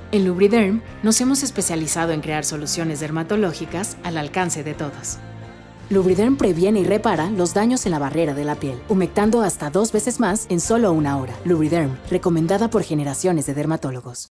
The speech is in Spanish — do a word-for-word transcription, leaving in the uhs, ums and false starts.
En Lubriderm nos hemos especializado en crear soluciones dermatológicas al alcance de todos. Lubriderm previene y repara los daños en la barrera de la piel, humectando hasta dos veces más en solo una hora. Lubriderm, recomendada por generaciones de dermatólogos.